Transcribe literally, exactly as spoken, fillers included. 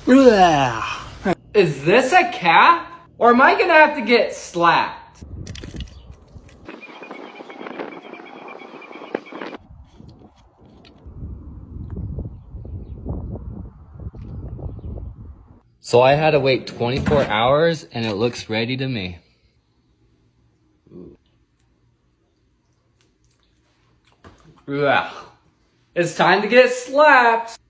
Is this a cat? Or am I gonna have to get slapped? So I had to wait twenty-four hours and it looks ready to me. Ugh. It's time to get slapped.